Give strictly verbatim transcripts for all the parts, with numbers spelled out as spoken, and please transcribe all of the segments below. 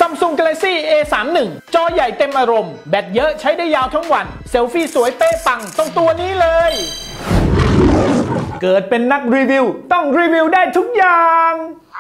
Samsung Galaxy เอ สามสิบเอ็ด จอใหญ่เต็มอารมณ์แบตเยอะใช้ได้ยาวทั้งวันเซลฟี่สวยเป๊ะปังต้องตัวนี้เลยเกิดเป็นนักรีวิวต้องรีวิวได้ทุกอย่าง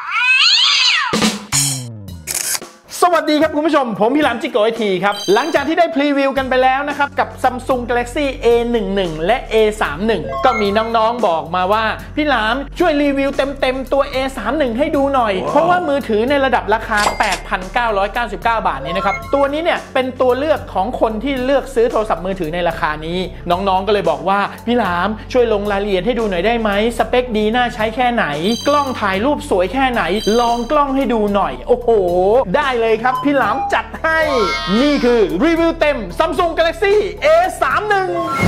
สวัสดีครับคุณผู้ชมผมพี่หลามจิโกะไอทีครับหลังจากที่ได้พรีวิวกันไปแล้วนะครับกับ Samsung Galaxy เอ สิบเอ็ด และ เอ สามสิบเอ็ด ก็มีน้องๆบอกมาว่าพี่หลามช่วยรีวิวเต็มๆตัว เอ สามสิบเอ็ด ให้ดูหน่อย wow. เพราะว่ามือถือในระดับราคา แปดพันเก้าร้อยเก้าสิบเก้า บาทนี้นะครับตัวนี้เนี่ยเป็นตัวเลือกของคนที่เลือกซื้อโทรศัพท์มือถือในราคานี้น้องๆก็เลยบอกว่าพี่หลามช่วยลงรายละเอียดให้ดูหน่อยได้ไหมสเปคดีน่าใช้แค่ไหนกล้องถ่ายรูปสวยแค่ไหนลองกล้องให้ดูหน่อยโอ้โหได้เลยครับพี่หลามจัดให้นี่คือรีวิวเต็ม Samsung Galaxy เอ สามสิบเอ็ด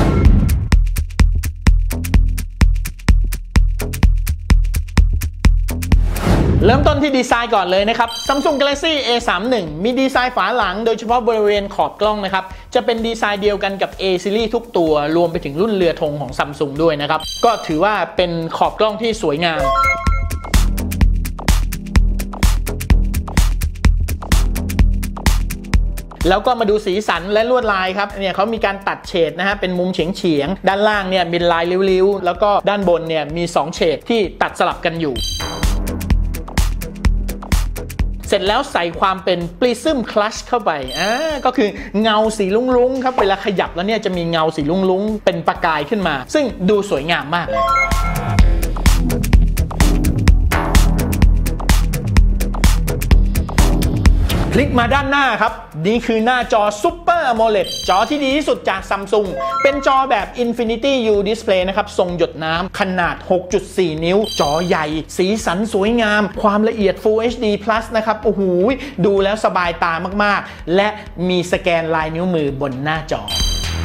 เริ่มต้นที่ดีไซน์ก่อนเลยนะครับ Samsung Galaxy เอ สามสิบเอ็ด มีดีไซน์ฝาหลังโดยเฉพาะบริเวณขอบกล้องนะครับจะเป็นดีไซน์เดียวกันกับ A Series ทุกตัวรวมไปถึงรุ่นเรือธงของ Samsung ด้วยนะครับก็ถือว่าเป็นขอบกล้องที่สวยงามแล้วก็มาดูสีสันและลวดลายครับเนี่ยเขามีการตัดเฉดนะฮะเป็นมุมเฉียงๆด้านล่างเนี่ยเป็นลายริ้วๆแล้วก็ด้านบนเนี่ยมีสองเฉดที่ตัดสลับกันอยู่เสร็จแล้วใส่ความเป็น Prism Clutch เข้าไปอ่าก็คือเงาสีลุ้งๆครับเวลาขยับแล้วเนี่ยจะมีเงาสีลุ้งๆเป็นประกายขึ้นมาซึ่งดูสวยงามมากเลยคลิกมาด้านหน้าครับนี่คือหน้าจอ Super AMOLED จอที่ดีที่สุดจาก Samsung เป็นจอแบบ Infinity U Display นะครับทรงหยดน้ำขนาด หกจุดสี่ นิ้วจอใหญ่สีสันสวยงามความละเอียด Full เอช ดี Plus นะครับโอ้โหดูแล้วสบายตามากๆและมีสแกนลายนิ้วมือบนหน้าจอ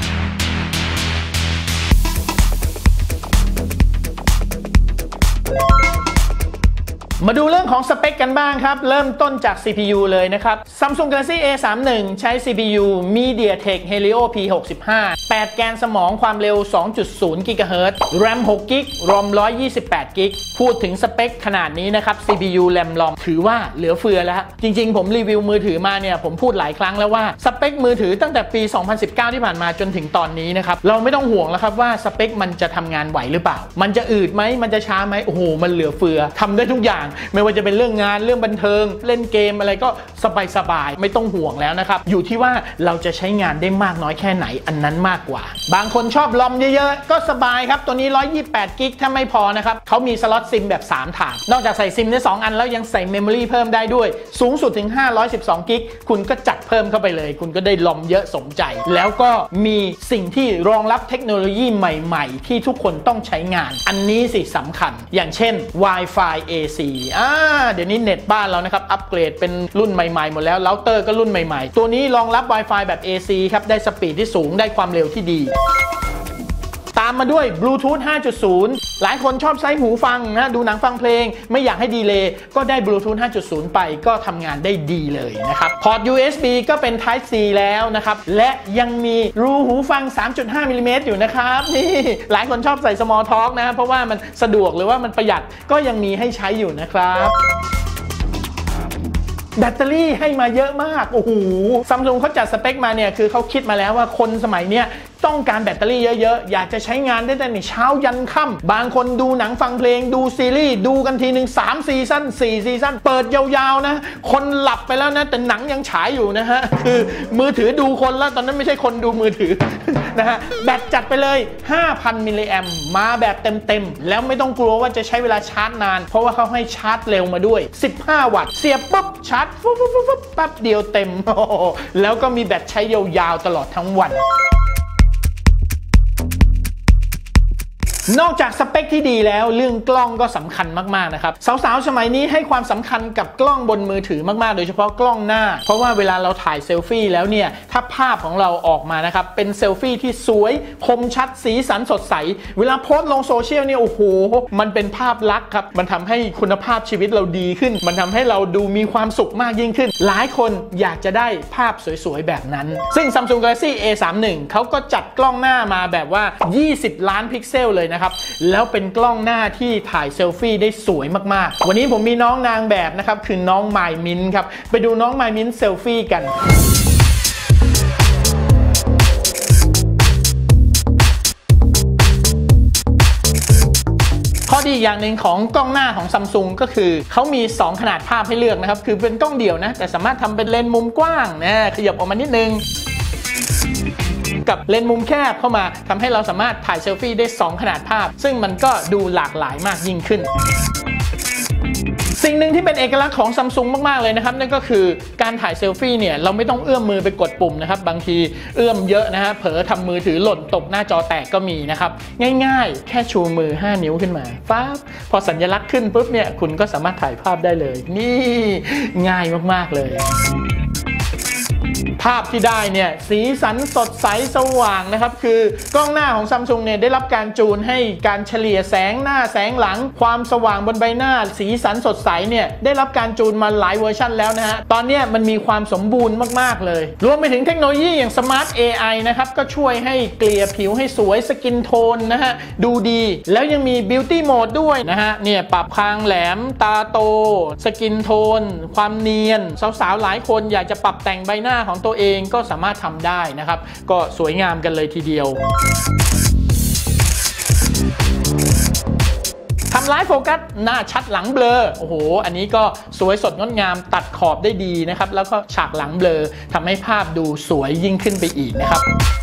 มาดูเรื่องของสเปคกันบ้างครับเริ่มต้นจาก ซี พี ยู เลยนะครับ Samsung Galaxy เอ สามสิบเอ็ด ใช้ ซี พี ยู MediaTek Helio พี หกสิบห้า แปดแกนสมองความเร็ว สองจุดศูนย์ กิกะเฮิรตซ์ แรม หก กิก รอม หนึ่งร้อยยี่สิบแปด กิกพูดถึงสเปคขนาดนี้นะครับ ซี พี ยู แรม รอม ถือว่าเหลือเฟือแล้วจริงๆผมรีวิวมือถือมาเนี่ยผมพูดหลายครั้งแล้วว่าสเปคมือถือตั้งแต่ปี สองพันสิบเก้า ที่ผ่านมาจนถึงตอนนี้นะครับเราไม่ต้องห่วงแล้วครับว่าสเปคมันจะทำงานไหวหรือเปล่ามันจะอืดไหมมันจะช้าไหมโอ้โหมันเหลือเฟือทำได้ทุกอย่างไม่ว่าจะเป็นเรื่องงานเรื่องบันเทิงเล่นเกมอะไรก็สบายๆไม่ต้องห่วงแล้วนะครับอยู่ที่ว่าเราจะใช้งานได้มากน้อยแค่ไหนอันนั้นมากกว่าบางคนชอบลอมเยอะๆก็สบายครับตัวนี้หนึ่งร้อยยี่สิบแปดกิกถ้าไม่พอนะครับเขามีสล็อตซิมแบบสามถาดนอกจากใส่ซิมได้สองอันแล้วยังใส่เมมโมรี่เพิ่มได้ด้วยสูงสุดถึงห้าร้อยสิบสองกิกคุณก็จัดเพิ่มเข้าไปเลยคุณก็ได้ลอมเยอะสมใจแล้วก็มีสิ่งที่รองรับเทคโนโลยีใหม่ๆที่ทุกคนต้องใช้งานอันนี้สิสำคัญอย่างเช่น Wi-Fi เอ ซี อ่าเดี๋ยวนี้เน็ตบ้านเรานะครับอัปเกรดเป็นรุ่นใหม่ๆหมดแล้วเราเตอร์ก็รุ่นใหม่ๆตัวนี้รองรับ Wi-Fi แบบ เอ ซี ครับได้สปีดที่สูงได้ความเร็วที่ดีตามมาด้วย Bluetooth ห้าจุดศูนย์ หลายคนชอบใช้หูฟังนะดูหนังฟังเพลงไม่อยากให้ดีเลย์ก็ได้ Bluetooth ห้าจุดศูนย์ ไปก็ทำงานได้ดีเลยนะครับพอร์ต ยู เอส บี ก็เป็น Type C แล้วนะครับและยังมีรูหูฟัง สามจุดห้า มิลลิเมตรอยู่นะครับนี่หลายคนชอบใส่ Small Talk นะเพราะว่ามันสะดวกหรือว่ามันประหยัดก็ยังมีให้ใช้อยู่นะครับแบตเตอรี่ให้มาเยอะมากโอ้โหซัมซุงเขาจัดสเปคมาเนี่ยคือเขาคิดมาแล้วว่าคนสมัยเนี้ยต้องการแบตเตอรี่เยอะๆอยากจะใช้งานได้ตั้งแต่เช้ายันค่ำบางคนดูหนังฟังเพลงดูซีรีส์ดูกันทีหนึ่งสามซีซั่นสี่ซีซั่นเปิดยาวๆนะคนหลับไปแล้วนะแต่หนังยังฉายอยู่นะฮะคือมือถือดูคนแล้วตอนนั้นไม่ใช่คนดูมือถือนะฮะแบตจัดไปเลย ห้าพัน มิลลิแอมป์มาแบบเต็มๆแล้วไม่ต้องกลัวว่าจะใช้เวลาชาร์จนานเพราะว่าเขาให้ชาร์จเร็วมาด้วยสิบห้าวัตต์เสียบปุ๊บชาร์จฟุ๊บๆๆแป๊บเดียวเต็มแล้วก็มีแบตใช้ยาวๆตลอดทั้งวันนอกจากสเปคที่ดีแล้วเรื่องกล้องก็สำคัญมากๆนะครับสาวๆสมัยนี้ให้ความสำคัญกับกล้องบนมือถือมากๆโดยเฉพาะกล้องหน้าเพราะว่าเวลาเราถ่ายเซลฟี่แล้วเนี่ยถ้าภาพของเราออกมานะครับเป็นเซลฟี่ที่สวยคมชัดสีสันสดใสเวลาโพสต์ลงโซเชียลเนี่ยโอ้โหมันเป็นภาพลักษณ์ครับมันทำให้คุณภาพชีวิตเราดีขึ้นมันทำให้เราดูมีความสุขมากยิ่งขึ้นหลายคนอยากจะได้ภาพสวยๆแบบนั้นซึ่ง Samsung Galaxy เอ สามสิบเอ็ด เขาก็จัดกล้องหน้ามาแบบว่ายี่สิบล้านพิกเซลเลยนะนะครับแล้วเป็นกล้องหน้าที่ถ่ายเซลฟี่ได้สวยมากๆวันนี้ผมมีน้องนางแบบนะครับคือน้องไมล์มิ้นท์ครับไปดูน้องไมล์มิ้นท์เซลฟี่กันข้อดีอย่างหนึ่งของกล้องหน้าของ Samsung ก็คือเขามีสองขนาดภาพให้เลือกนะครับคือเป็นกล้องเดี่ยวนะแต่สามารถทำเป็นเลนส์มุมกว้างนะขยับออกมานิดนึงกับเลนส์มุมแคบเข้ามาทำให้เราสามารถถ่ายเซลฟี่ได้สองขนาดภาพซึ่งมันก็ดูหลากหลายมากยิ่งขึ้นสิ่งหนึ่งที่เป็นเอกลักษณ์ของ Samsung มากๆเลยนะครับนั่นก็คือการถ่ายเซลฟี่เนี่ยเราไม่ต้องเอื้อมมือไปกดปุ่มนะครับบางทีเอื้อมเยอะนะฮะเผลอทำมือถือหล่นตกหน้าจอแตกก็มีนะครับง่ายๆแค่ชูมือห้านิ้วขึ้นมาปั๊บพอสัญลักษณ์ขึ้นปุ๊บเนี่ยคุณก็สามารถถ่ายภาพได้เลยนี่ง่ายมากๆเลยภาพที่ได้เนี่ยสีสันสดใสสว่างนะครับคือกล้องหน้าของ Samsung เนี่ยได้รับการจูนให้การเฉลี่ยแสงหน้าแสงหลังความสว่างบนใบหน้าสีสันสดใสเนี่ยได้รับการจูนมาหลายเวอร์ชันแล้วนะฮะตอนนี้มันมีความสมบูรณ์มากๆเลยรวมไปถึงเทคโนโลยีอย่าง Smart เอ ไอ นะครับก็ช่วยให้เกลี่ยผิวให้สวยสกินโทนนะฮะดูดีแล้วยังมี Beauty Mode ด้วยนะฮะเนี่ยปรับคางแหลมตาโตสกินโทนความเนียนสาวๆหลายคนอยากจะปรับแต่งใบหน้าของตัวเองก็สามารถทำได้นะครับก็สวยงามกันเลยทีเดียวทำไลฟ์โฟกัสหน้าชัดหลังเบลอโอ้โหอันนี้ก็สวยสดงดงามตัดขอบได้ดีนะครับแล้วก็ฉากหลังเบลอทำให้ภาพดูสวยยิ่งขึ้นไปอีกนะครับ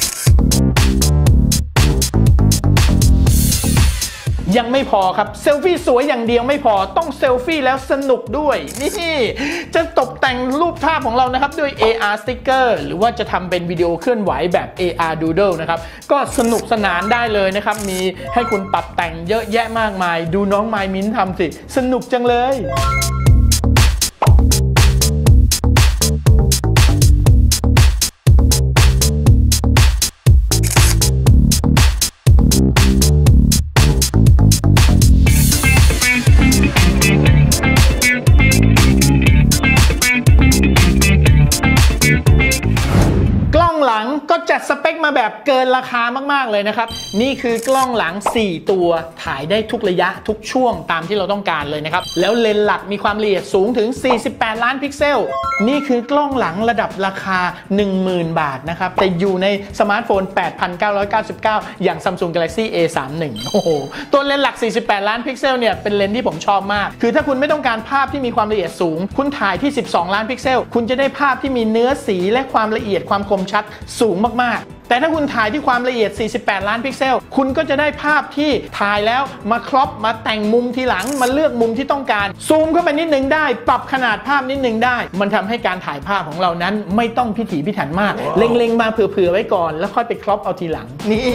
ยังไม่พอครับเซลฟี่สวยอย่างเดียวไม่พอต้องเซลฟี่แล้วสนุกด้วยนี่จะตกแต่งรูปภาพของเรานะครับด้วย เอ อาร์ Sticker หรือว่าจะทำเป็นวิดีโอเคลื่อนไหวแบบ เอ อาร์ Doodle นะครับก็สนุกสนานได้เลยนะครับมีให้คุณปรับแต่งเยอะแยะมากมายดูน้องไมล์มิ้นท์ทำสิสนุกจังเลยก็จัดสเปคมาแบบเกินราคามากๆเลยนะครับนี่คือกล้องหลังสี่ตัวถ่ายได้ทุกระยะทุกช่วงตามที่เราต้องการเลยนะครับแล้วเลนส์หลักมีความละเอียดสูงถึงสี่สิบแปดล้านพิกเซลนี่คือกล้องหลังระดับราคา หนึ่งหมื่น บาทนะครับแต่อยู่ในสมาร์ทโฟน แปดพันเก้าร้อยเก้าสิบเก้า อย่าง Samsung Galaxy เอ สามสิบเอ็ด โอ้โหตัวเลนส์หลักสี่สิบแปดล้านพิกเซลเนี่ยเป็นเลนส์ที่ผมชอบมากคือถ้าคุณไม่ต้องการภาพที่มีความละเอียดสูงคุณถ่ายที่สิบสองล้านพิกเซลคุณจะได้ภาพที่มีเนื้อสีและความละเอียดความคมชัดสูงมากๆแต่ถ้าคุณถ่ายที่ความละเอียดสี่สิบแปดล้านพิกเซลคุณก็จะได้ภาพที่ถ่ายแล้วมาครอปมาแต่งมุมทีหลังมาเลือกมุมที่ต้องการซูมเข้าไปนิดนึงได้ปรับขนาดภาพนิดนึงได้มันทำให้การถ่ายภาพของเรานั้นไม่ต้องพิถีพิถันมาก wow. เล็งๆมาเผื่อๆไว้ก่อนแล้วค่อยไปครอปเอาทีหลังนี่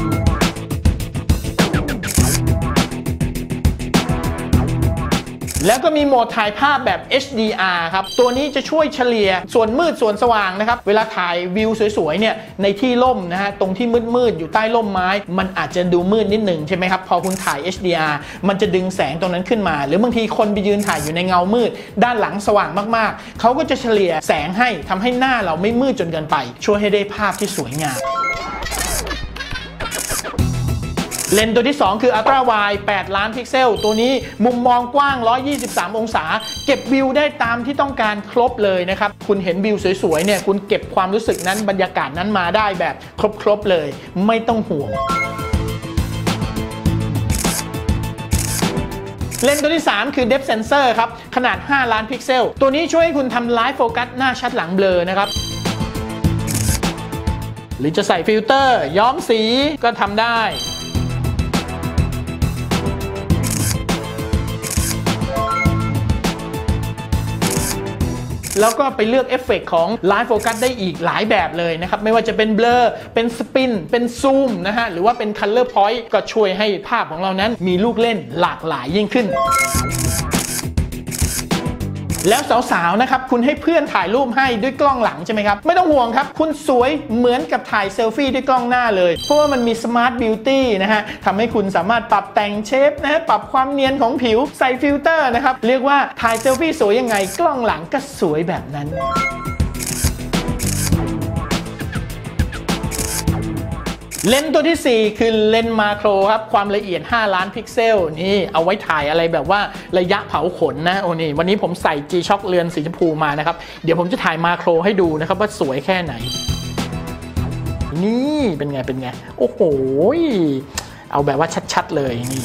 แล้วก็มีโหมดถ่ายภาพแบบ เอช ดี อาร์ ครับตัวนี้จะช่วยเฉลี่ยส่วนมืดส่วนสว่างนะครับเวลาถ่ายวิวสวยๆเนี่ยในที่ร่มนะฮะตรงที่มืดๆอยู่ใต้ร่มไม้มันอาจจะดูมืดนิดหนึ่งใช่ไหมครับพอคุณถ่าย เอช ดี อาร์ มันจะดึงแสงตรงนั้นขึ้นมาหรือบางทีคนไปยืนถ่ายอยู่ในเงามืดด้านหลังสว่างมากๆเขาก็จะเฉลี่ยแสงให้ทำให้หน้าเราไม่มืดจนเกินไปช่วยให้ได้ภาพที่สวยงามเลนส์ตัวที่สองคือ Ultra Wide แปดล้านพิกเซลตัวนี้มุมมองกว้างหนึ่งร้อยยี่สิบสามองศาเก็บวิวได้ตามที่ต้องการครบเลยนะครับคุณเห็นวิวสวยๆเนี่ยคุณเก็บความรู้สึกนั้นบรรยากาศนั้นมาได้แบบครบๆเลยไม่ต้องห่วงเลนส์ตัวที่สามคือ Depth Sensor ครับขนาดห้าล้านพิกเซลตัวนี้ช่วยให้คุณทำไลฟ์โฟกัสหน้าชัดหลังเบลอนะครับหรือจะใส่ฟิลเตอร์ย้อมสีก็ทำได้แล้วก็ไปเลือกเอฟเฟกต์ของไลฟ์โฟกัสได้อีกหลายแบบเลยนะครับไม่ว่าจะเป็นเบลอเป็นสปินเป็นซูมนะฮะหรือว่าเป็นคัลเลอร์พอยต์ก็ช่วยให้ภาพของเรานั้นมีลูกเล่นหลากหลายยิ่งขึ้นแล้วสาวๆนะครับคุณให้เพื่อนถ่ายรูปให้ด้วยกล้องหลังใช่ไหมครับไม่ต้องห่วงครับคุณสวยเหมือนกับถ่ายเซลฟี่ด้วยกล้องหน้าเลยเพราะว่ามันมี Smart Beauty นะฮะทำให้คุณสามารถปรับแต่งเชฟนะฮะปรับความเนียนของผิวใส่ฟิลเตอร์นะครับเรียกว่าถ่ายเซลฟี่สวยยังไงกล้องหลังก็สวยแบบนั้นเลนส์ตัวที่สี่คือเลนส์มาโครครับความละเอียดห้าล้านพิกเซลนี่เอาไว้ถ่ายอะไรแบบว่าระยะเผาขนนะโอ้นี่วันนี้ผมใส่ G-Shock เรือนสีชมพูมานะครับเดี๋ยวผมจะถ่ายมาโครให้ดูนะครับว่าสวยแค่ไหนนี่เป็นไงเป็นไงโอ้โหเอาแบบว่าชัดๆเลยนี่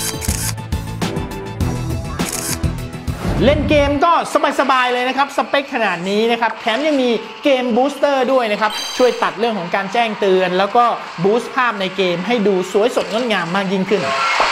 เล่นเกมก็สบายๆเลยนะครับสเปคขนาดนี้นะครับแถมยังมีเกมบูสเตอร์ด้วยนะครับช่วยตัดเรื่องของการแจ้งเตือนแล้วก็บูสต์ภาพในเกมให้ดูสวยสดงดงามมากยิ่งขึ้น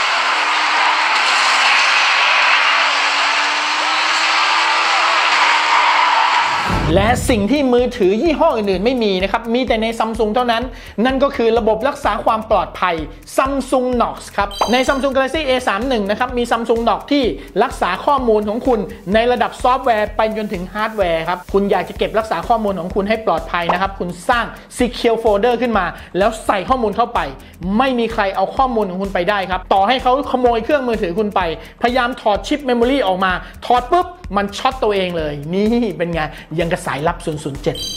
และสิ่งที่มือถือยี่ห้ออื่นๆไม่มีนะครับมีแต่ใน Samsung เท่านั้นนั่นก็คือระบบรักษาความปลอดภัย Samsung Knox ครับใน Samsung Galaxy เอ สามสิบเอ็ด นะครับมี Samsung Knox ที่รักษาข้อมูลของคุณในระดับซอฟต์แวร์ไปจนถึงฮาร์ดแวร์ครับคุณอยากจะเก็บรักษาข้อมูลของคุณให้ปลอดภัยนะครับคุณสร้าง Secure Folder ขึ้นมาแล้วใส่ข้อมูลเข้าไปไม่มีใครเอาข้อมูลของคุณไปได้ครับต่อให้เขาขโมยเครื่องมือถือคุณไปพยายามถอดชิปเมมโมรีออกมาถอดปุ๊บมันช็อตตัวเองเลยนี่เป็นไงยังกระสายลับศูนย์ ศูนย์ เจ็ด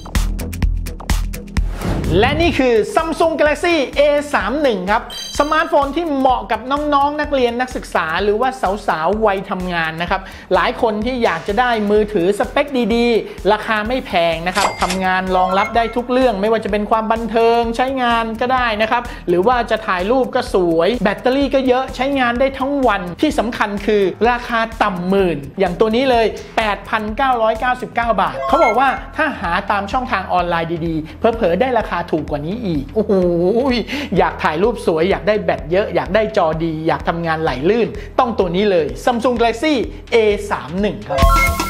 และนี่คือ Samsung Galaxy เอ สามสิบเอ็ด ครับสมาร์ทโฟนที่เหมาะกับน้องๆ นักเรียนนักศึกษาหรือว่าสาวๆวัยทำงานนะครับหลายคนที่อยากจะได้มือถือสเปคดีๆราคาไม่แพงนะครับทำงานรองรับได้ทุกเรื่องไม่ว่าจะเป็นความบันเทิงใช้งานก็ได้นะครับหรือว่าจะถ่ายรูปก็สวยแบตเตอรี่ก็เยอะใช้งานได้ทั้งวันที่สำคัญคือราคาต่ำหมื่นอย่างตัวนี้เลย แปดพันเก้าร้อยเก้าสิบเก้า บาทเขาบอกว่าถ้าหาตามช่องทางออนไลน์ดีๆเผลอๆได้ราคาถูกกว่านี้อีกโอ้โหอยากถ่ายรูปสวยอยากได้แบตเยอะอยากได้จอดีอยากทำงานไหลลื่นต้องตัวนี้เลย Samsung Galaxy เอ สามสิบเอ็ด ครับ